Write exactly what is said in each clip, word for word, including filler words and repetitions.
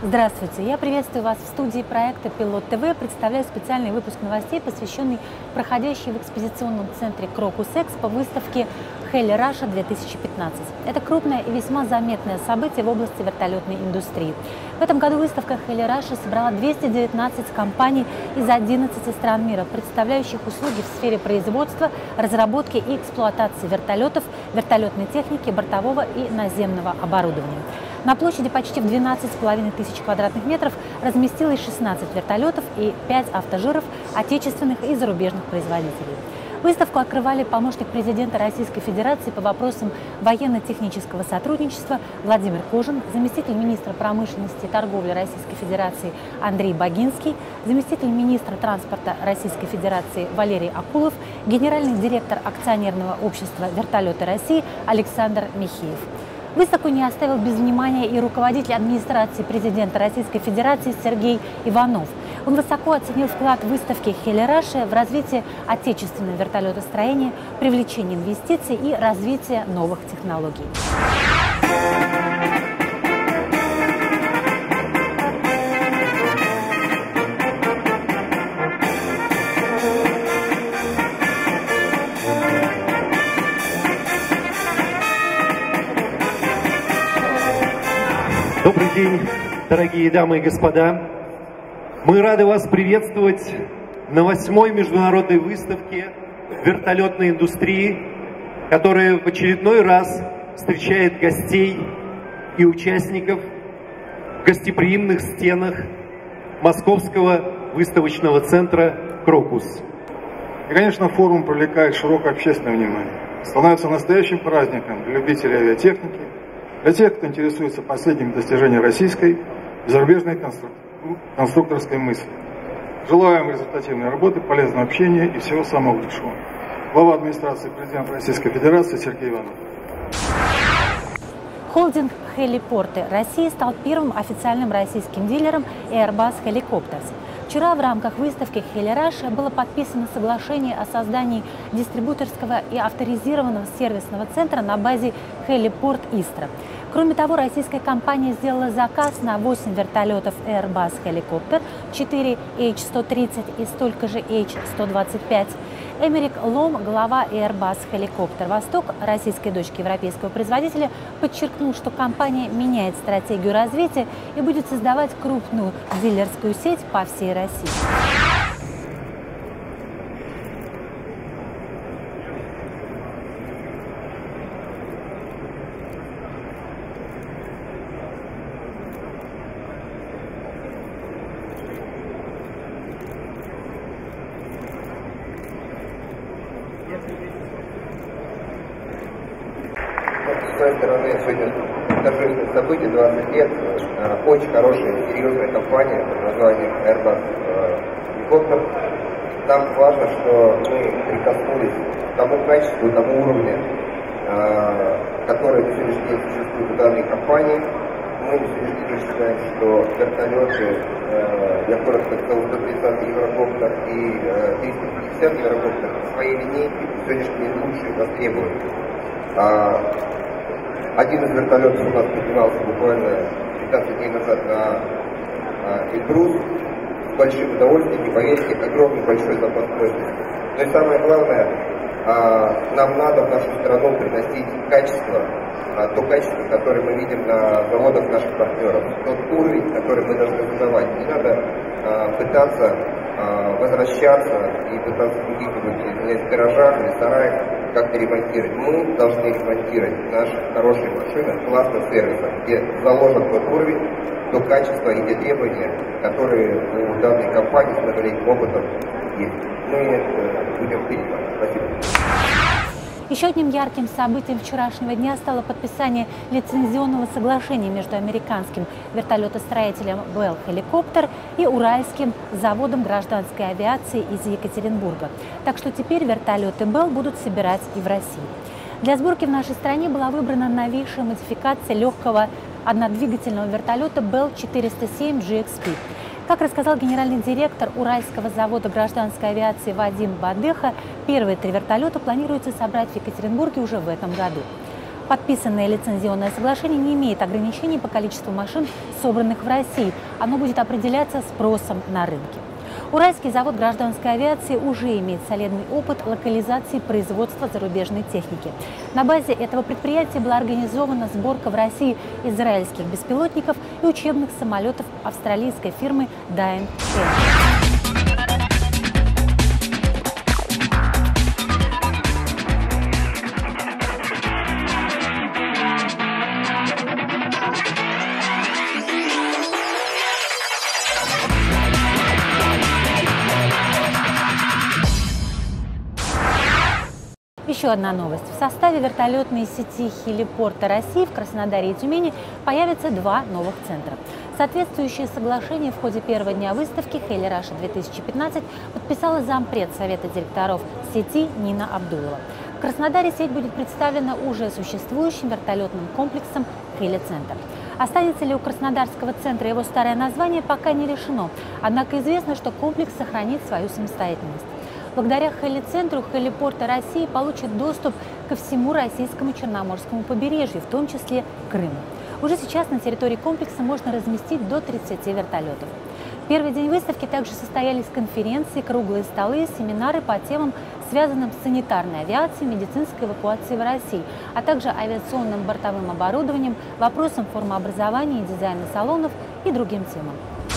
Здравствуйте! Я приветствую вас в студии проекта «Пилот ТВ». Представляю специальный выпуск новостей, посвященный проходящей в экспозиционном центре Крокус Экспо выставке Heli Russia две тысячи пятнадцать. Это крупное и весьма заметное событие в области вертолетной индустрии. В этом году выставка Heli Russia собрала двести девятнадцать компаний из одиннадцати стран мира, представляющих услуги в сфере производства, разработки и эксплуатации вертолетов, вертолетной техники, бортового и наземного оборудования. На площади почти в двенадцать с половиной тысяч квадратных метров разместилось шестнадцать вертолетов и пять автожиров отечественных и зарубежных производителей. Выставку открывали помощник президента Российской Федерации по вопросам военно-технического сотрудничества Владимир Кожин, заместитель министра промышленности и торговли Российской Федерации Андрей Богинский, заместитель министра транспорта Российской Федерации Валерий Акулов, генеральный директор акционерного общества «Вертолеты России» Александр Михеев. Выставку не оставил без внимания и руководитель администрации президента Российской Федерации Сергей Иванов. Он высоко оценил вклад выставки Heli Russia в развитие отечественного вертолетостроения, привлечение инвестиций и развитие новых технологий. Добрый день, дорогие дамы и господа. Мы рады вас приветствовать на восьмой международной выставке вертолетной индустрии, которая в очередной раз встречает гостей и участников в гостеприимных стенах Московского выставочного центра «Крокус». И, конечно, форум привлекает широкое общественное внимание. Становится настоящим праздником для любителей авиатехники, для тех, кто интересуется последними достижениями российской и зарубежной конструк... конструкторской мысли. Желаем результативной работы, полезного общения и всего самого лучшего. Глава администрации президента Российской Федерации Сергей Иванов. Холдинг «Хелипорты России» стал первым официальным российским дилером Airbus Helicopters. Вчера в рамках выставки Heli Russia было подписано соглашение о создании дистрибьюторского и авторизированного сервисного центра на базе Heliport Истра. Кроме того, российская компания сделала заказ на восемь вертолетов Airbus Helicopter, четыре эйч сто тридцать и столько же эйч сто двадцать пять. Эмерик Лом, глава Airbus Helicopter Восток, российской дочки европейского производителя, подчеркнул, что компания меняет стратегию развития и будет создавать крупную дилерскую сеть по всей России. С своей стороны, сегодня торжественное событие, двадцать лет, очень хорошая, серьезная компания под названием Airbus Helicopter. Нам важно, что мы прикоснулись к тому качеству, тому уровню, который на сегодняшний день существует в данной компании. Мы на сегодняшний день считаем, что вертолеты, я коротко сказал, сто тридцать Еврокоптер и триста пятьдесят Еврокоптер в своей линейке сегодняшний день лучшие востребованы. Один из вертолетов у нас поднимался буквально пятнадцать дней назад на Эльбрус с большим удовольствием, не поверите, огромный большой запас мощности. Но и самое главное, нам надо в нашу страну приносить качество, то качество, которое мы видим на заводах наших партнеров, тот уровень, который мы должны задавать. Не надо пытаться возвращаться и пытаться в каких-нибудь гаражах или сараях как-то ремонтировать. Мы должны ремонтировать наши хорошие машины классным сервисом, где заложен тот уровень, то качество и те требования, которые у данной компании с многолетним опытом есть. Мы будем видеть вас. Спасибо. Еще одним ярким событием вчерашнего дня стало подписание лицензионного соглашения между американским вертолетостроителем Bell Helicopter и Уральским заводом гражданской авиации из Екатеринбурга. Так что теперь вертолеты Bell будут собирать и в России. Для сборки в нашей стране была выбрана новейшая модификация легкого однодвигательного вертолета Bell четыреста семь джи экс пи. Как рассказал генеральный директор Уральского завода гражданской авиации Вадим Бадыха, первые три вертолета планируется собрать в Екатеринбурге уже в этом году. Подписанное лицензионное соглашение не имеет ограничений по количеству машин, собранных в России. Оно будет определяться спросом на рынке. Уральский завод гражданской авиации уже имеет солидный опыт локализации производства зарубежной техники. На базе этого предприятия была организована сборка в России израильских беспилотников и учебных самолетов австралийской фирмы Dain Air. Еще одна новость. В составе вертолетной сети Хелипорта России в Краснодаре и Тюмени появятся два новых центра. Соответствующее соглашение в ходе первого дня выставки Heli Russia две тысячи пятнадцать подписала зампред Совета директоров сети Нина Абдулова. В Краснодаре сеть будет представлена уже существующим вертолетным комплексом Хели-центр. Останется ли у Краснодарского центра его старое название, пока не решено. Однако известно, что комплекс сохранит свою самостоятельность. Благодаря Хели-центру Хелипорта России получит доступ ко всему российскому Черноморскому побережью, в том числе Крыму. Уже сейчас на территории комплекса можно разместить до тридцати вертолетов. В первый день выставки также состоялись конференции, круглые столы, семинары по темам, связанным с санитарной авиацией, медицинской эвакуацией в России, а также авиационным бортовым оборудованием, вопросам формообразования и дизайна салонов и другим темам.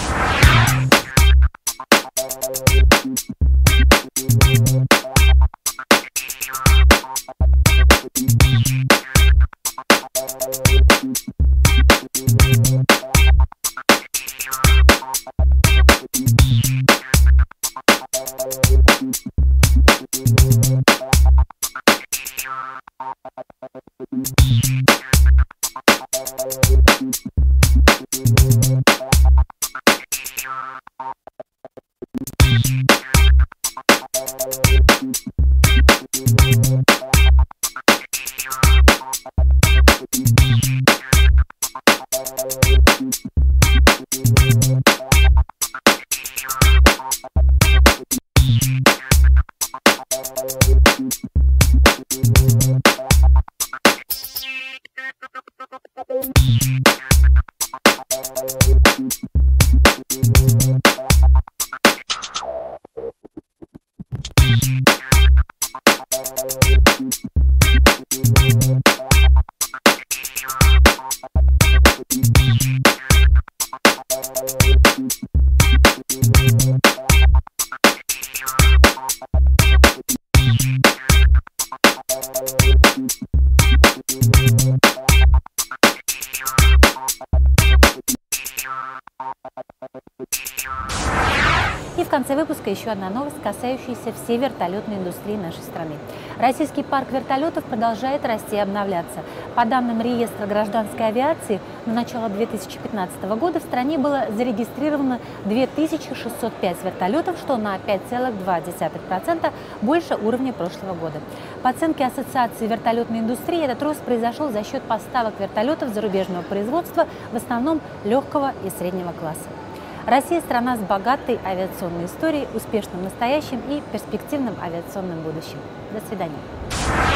И в конце выпуска еще одна новость, касающаяся всей вертолетной индустрии нашей страны. Российский парк вертолетов продолжает расти и обновляться. По данным реестра гражданской авиации, на начало две тысячи пятнадцатого года в стране было зарегистрировано две тысячи шестьсот пять вертолетов, что на пять целых два десятых процента больше уровня прошлого года. По оценке Ассоциации вертолетной индустрии, этот рост произошел за счет поставок вертолетов зарубежного производства, в основном легкого и среднего класса. Россия – страна с богатой авиационной историей, успешным настоящим и перспективным авиационным будущим. До свидания.